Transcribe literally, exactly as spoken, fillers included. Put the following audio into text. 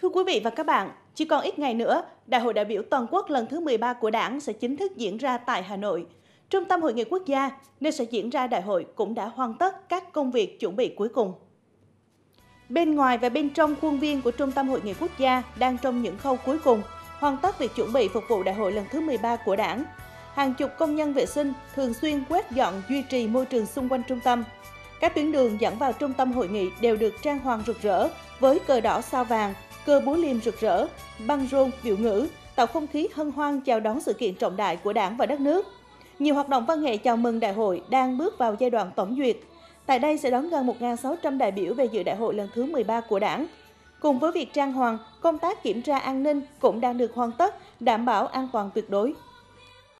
Thưa quý vị và các bạn, chỉ còn ít ngày nữa, Đại hội đại biểu toàn quốc lần thứ mười ba của Đảng sẽ chính thức diễn ra tại Hà Nội. Trung tâm Hội nghị Quốc gia, nơi sẽ diễn ra đại hội cũng đã hoàn tất các công việc chuẩn bị cuối cùng. Bên ngoài và bên trong khuôn viên của Trung tâm Hội nghị Quốc gia đang trong những khâu cuối cùng, hoàn tất việc chuẩn bị phục vụ đại hội lần thứ mười ba của Đảng. Hàng chục công nhân vệ sinh thường xuyên quét dọn duy trì môi trường xung quanh trung tâm. Các tuyến đường dẫn vào trung tâm hội nghị đều được trang hoàng rực rỡ với cờ đỏ sao vàng, cờ búa liềm rực rỡ, băng rôn, biểu ngữ, tạo không khí hân hoan chào đón sự kiện trọng đại của Đảng và đất nước. Nhiều hoạt động văn nghệ chào mừng đại hội đang bước vào giai đoạn tổng duyệt. Tại đây sẽ đón gần một nghìn sáu trăm đại biểu về dự đại hội lần thứ mười ba của Đảng. Cùng với việc trang hoàng, công tác kiểm tra an ninh cũng đang được hoàn tất, đảm bảo an toàn tuyệt đối.